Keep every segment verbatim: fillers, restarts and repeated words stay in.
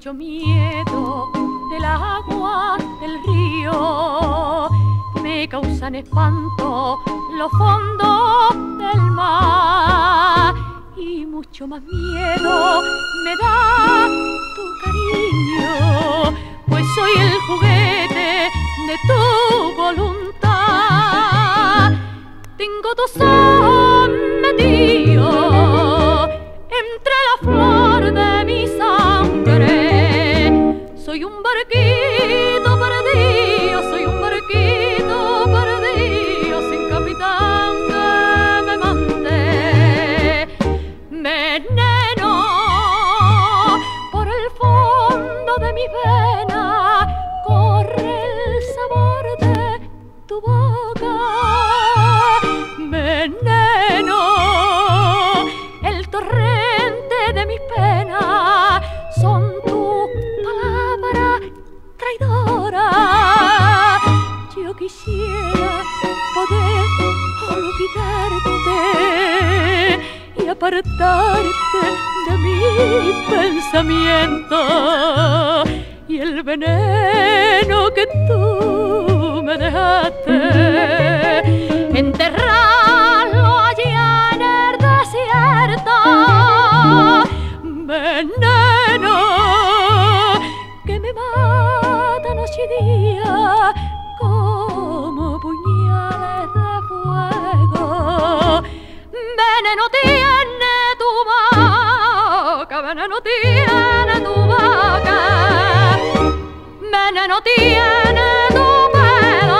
mucho miedo del agua del río, me causan espanto los fondos del mar, y mucho más miedo me da tu cariño, pues soy el juguete de tu voluntad. Tengo tu son metido entre la flor de mi sangre. Soy un barquito perdido, soy un barquito perdido, sin capitán que me mande. Veneno por el fondo de mi vena, corre el sabor de tu boca. Veneno, el torrente de mis penas, son tus palabras traidoras. Yo quisiera poder olvidarte y apartarte de mi pensamiento, y el veneno que tú me dejaste, enterrarlo allá en el desierto. Veneno que me mata noche y día como puñales de fuego. Veneno tiene tu boca, veneno tiene tu boca, veneno tiene tu pelo.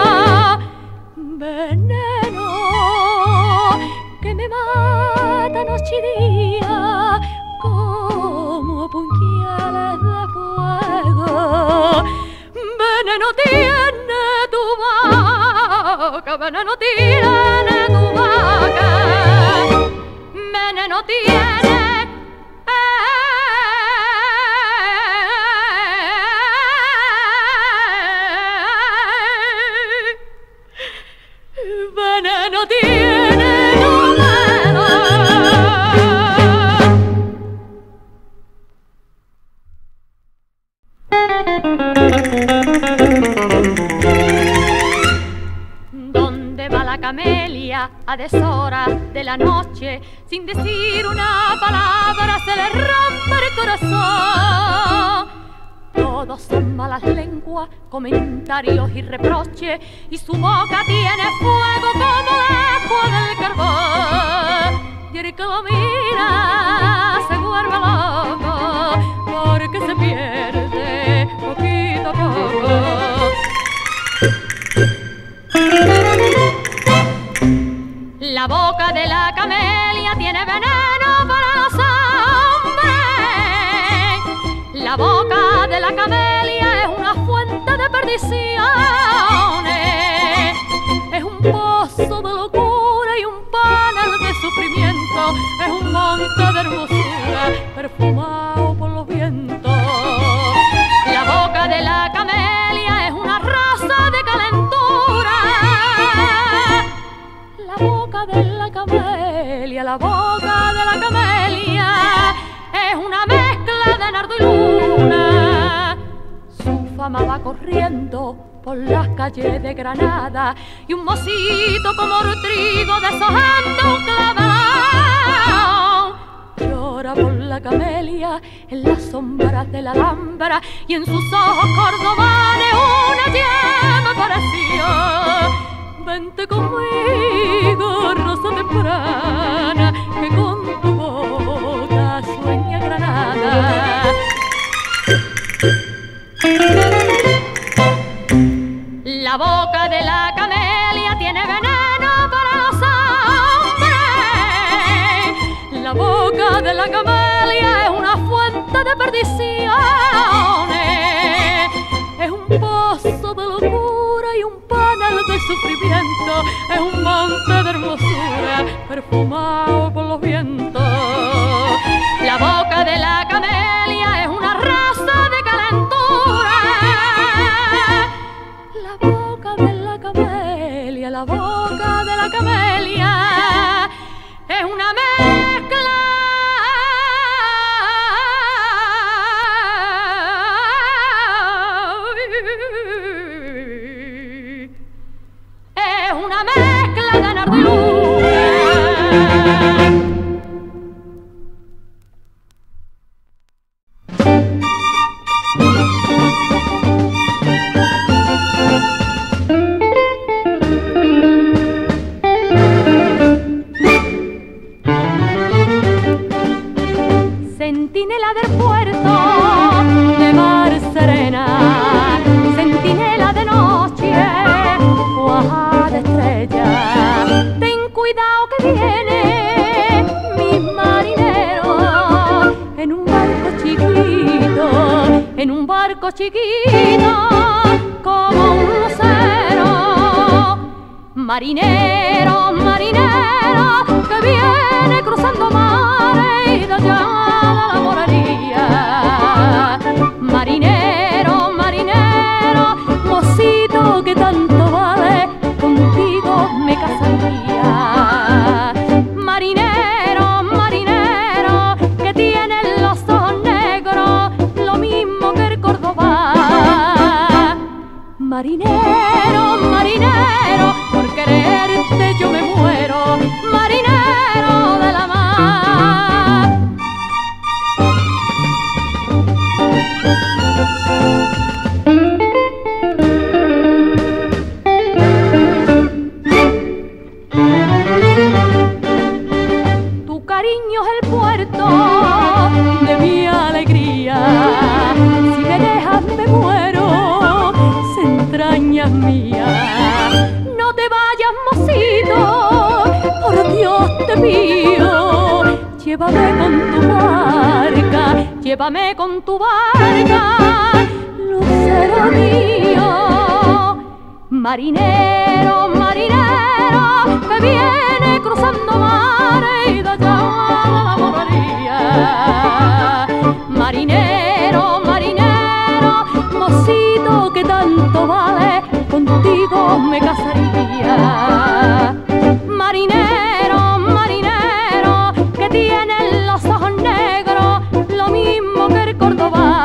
Veneno que me mata noche y día como puñales de fuego. Veneno tiene tu boca, veneno tiene tu boca, veneno tiene. Veneno tiene tu mano. ¿Dónde va la camelia a deshora de la noche? Sin decir una palabra se le rompe el corazón. Todos son malas lenguas, comentarios y reproches, y su boca tiene fuego como después del carbón. Y el que lo mira se vuelve loco, porque se pierde poquito a poco. La boca de la camelia tiene veneno para los hombres. La boca de la camelia es una fuente de perdiciones, es un pozo de locura y un panel de sufrimiento, es un monte de hermosura perfumado por los vientos. La boca de la camelia es una rosa de calentura. La boca de la camelia, la boca de la camelia es una mezcla de nardo y luna. Su fama va corriendo por las calles de Granada, y un mocito como el trigo deshojando un clavao llora por la camelia en las sombras de la Alhambra, y en sus ojos cordobanes una llama apareció. Vente conmigo, rosa temprana, que con tu boca sueña Granada. La boca de la camelia tiene veneno para los hombres. La boca de la camelia es una fuente de perdiciones, es un pozo de locura y un panel de sufrimiento, es un monte de hermosura perfumado por los vientos. La boca de la camelia es una rosa de calentura. La boca de la camelia, la boca de la camelia es una mezcla chiquito como un lucero. Marinero, marinero, que viene cruzando mares y de allá de la morería. Marinero, marinero, mocito que tanto vale, contigo me casaría. Marinero, marinero, que tiene los ojos negros, lo mismo que el Córdoba. Marinero, marinero, por quererte yo me muero, marinero de la mar. Tu cariño es el puerto de mi alegría, si me dejas me muero, se entrañas mía. No te vayas, mocito, por Dios te pido, llévame con tu barca, llévame con tu barca, lucero mío. Marinero, marinero, que viene cruzando mares y de allá la morería. Marinero, marinero, mocito que tanto vale, contigo me casaría. Marinero, marinero, que tiene los ojos negros, lo mismo que el Córdoba.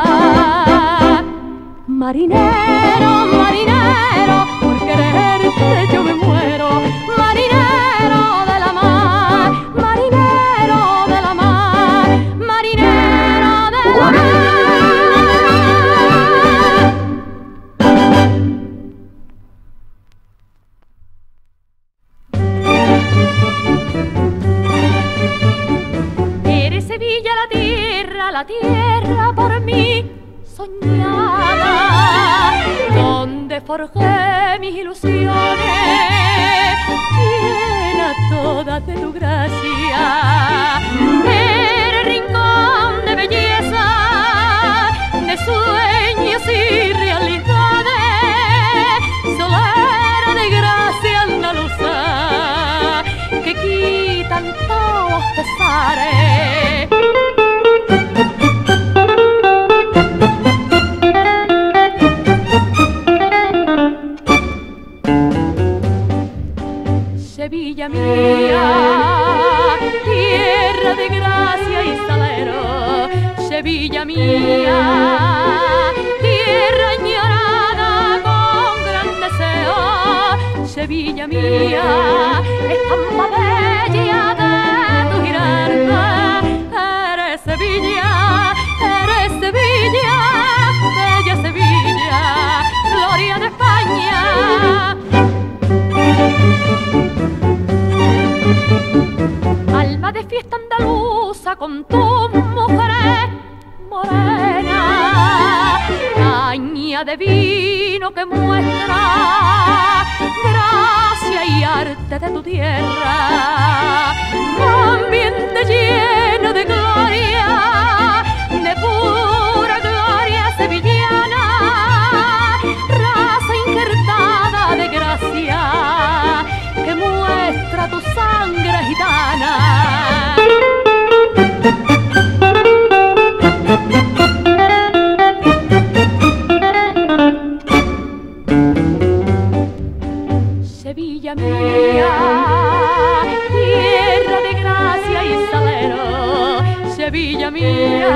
Marinero, marinero, por quererte yo me muero, marinero de la mar, marinero de la mar, marinero de la mar. Eres Sevilla la tierra, la tierra por mí soñada, donde forjé mis ilusiones, llena todas de tu gracia. Eres rincón de belleza, de sueños y realidades, solera de gracia andaluza, que quitan todos los pesares. Sevilla mía, tierra de gracia y salero, Sevilla mía, tierra añorada con gran deseo, Sevilla mía, estampa bella de tu girarda, eres Sevilla, eres Sevilla, bella Sevilla, gloria de España. Alma de fiesta andaluza con tus mujeres morenas, caña de vino que muestra gracia y arte de tu tierra, ambiente lleno de gloria, de pura gloria sevillana, raza injertada de gracia que muestra tu sangre gitana. Sevilla mía, tierra de gracia y salero, Sevilla mía,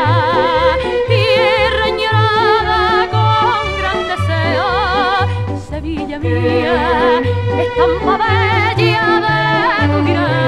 tierra añorada con gran deseo, Sevilla mía, estampa bella de tu mirar.